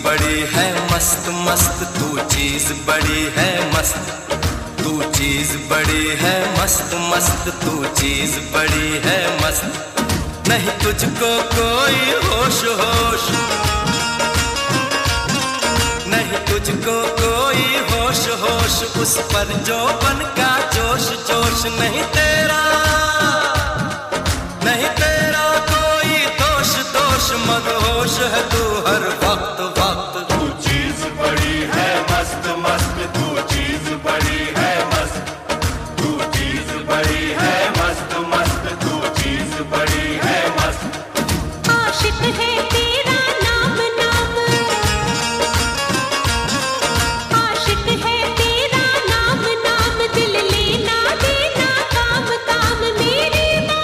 बड़ी है मस्त मस्त, तू चीज बड़ी है मस्त, तू चीज बड़ी है मस्त मस्त, तू चीज बड़ी है मस्त। नहीं तुझको कोई होश होश, नहीं तुझको कोई होश होश, उस पर जो बन का जोश जोश। नहीं तेरा कोई दोष दोष, मदहोश है तू हर वक्त वक्त। तू चीज बड़ी है मस्त मस्त, तू चीज बड़ी है मस्त, तू चीज बड़ी है मस्त मस्त, तू चीज बड़ी है मस्त। आशिक है तेरा नाम नाम, आशिक है तेरा नाम नाम, दिल लेना देना काम काम। मेरी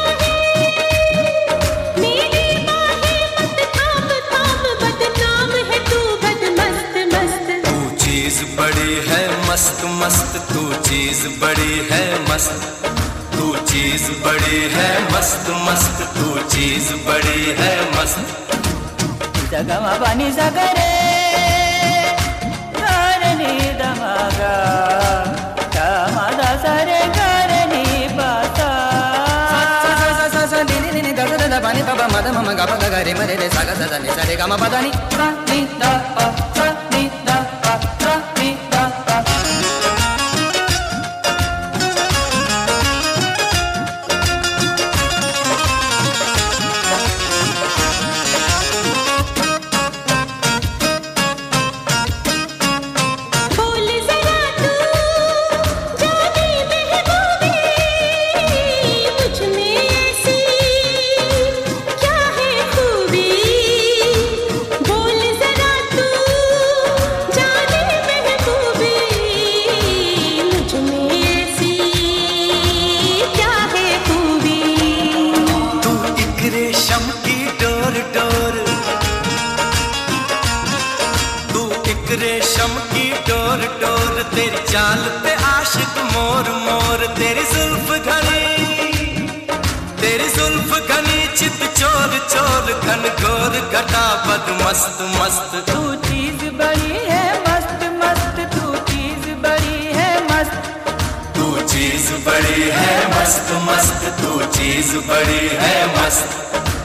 बाहें मत थाम थाम, बदनाम है तू बदमस्त मस्त। तू चीज बड़ी है मस्त मस्त, तू चीज बड़ी है मस्त, तू चीज बड़ी है मस्त मस्त, तू चीज बड़ी है मस्त। जगमा पानी सगरे करनी दमागा, कामादा सरे करनी पाता। पानी पापा मद मम गा पा गा रे मरे रे सा गा सा नि सा रे गा मा पा दा नि सा नि दा पा सा नि दा पा सा नि दा पा। बोल जरा तू जाने महबूबी, मुझ में ऐसी क्या है खूबी। बोल जरा तू जाने महबूबी, मुझ में ऐसी क्या है खूबी। तू एक रेशम की डोर डोर, तू एक रेशम की डोर डोर, तेरी चाल पे आशिक मोर मोर। तेरी जुल्फ घनी चित चोर चोर, घन घोर घटा बद मस्त मस्त। तू चीज बड़ी है मस्त मस्त, तू चीज बड़ी है मस्त, तू चीज बड़ी है मस्त मस्त, तू चीज बड़ी है मस्त।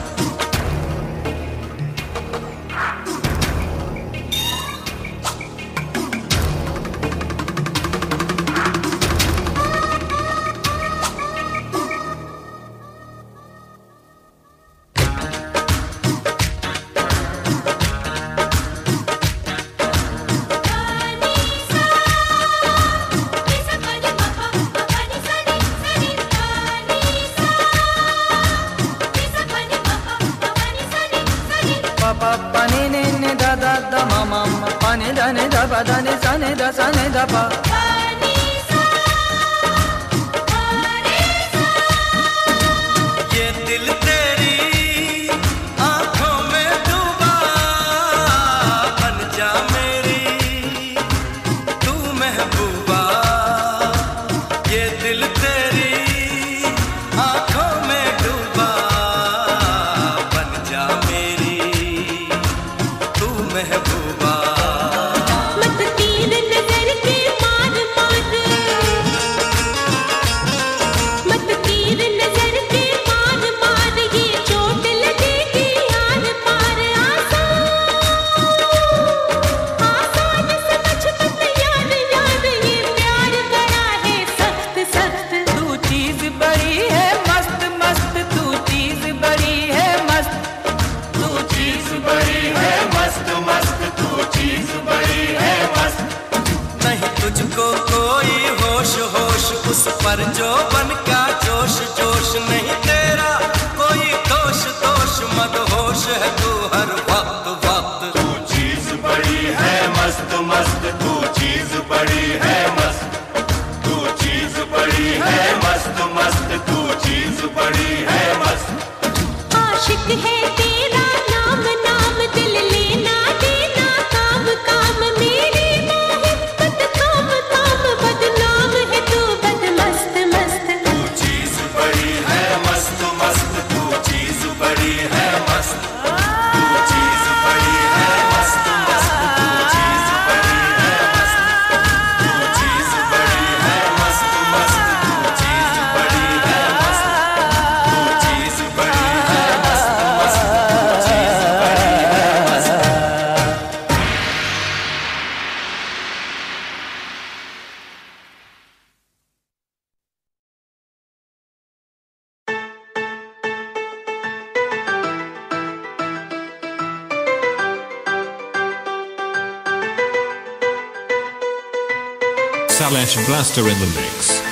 पापा पानी ने दा दा दा मामा पानी दा ने दा पा दा ने सा ने दा पा। ये दिल तेरी आंखों में डूबा, बन जा मेरी तू महबूबा। ये दिल तेरी आंखों में डूबा, बन जा मेरी तू महबूबा। मत तीर नजर के मार मार, मत तीर नजर के मार मार, ये चोट लगेगी यार पार। आसान समझ मत यार यार, ये प्यार बड़ा है सख्त सख्त। तू चीज बड़ी है मस्त मस्त, तू चीज बड़ी है मस्त, तू चीज बड़ी है मस्त मस्त, तू चीज बड़ी है मस्त। नहीं तुझको कोई होश होश, उस पर जो बन का जोश जोश। नहीं तेरा कोई दोष दोष, मदहोश है तू हर वक्त वक्त। तू चीज बड़ी है मस्त मस्त, तू चीज बड़ी है मस्त, तू चीज बड़ी है मस्त मस्त, तू चीज बड़ी है मस्त। आशिक है तेरा नाम नाम, दिल लेना देना काम काम। मेरी बाहें मत थाम थाम, बदनाम है तू बदमस्त मस्त। तू चीज बड़ी है मस्त मस्त, तू चीज बड़ी है मस्त, तू चीज बड़ी है मस्त मस्त। Salesh Blaster in the mix.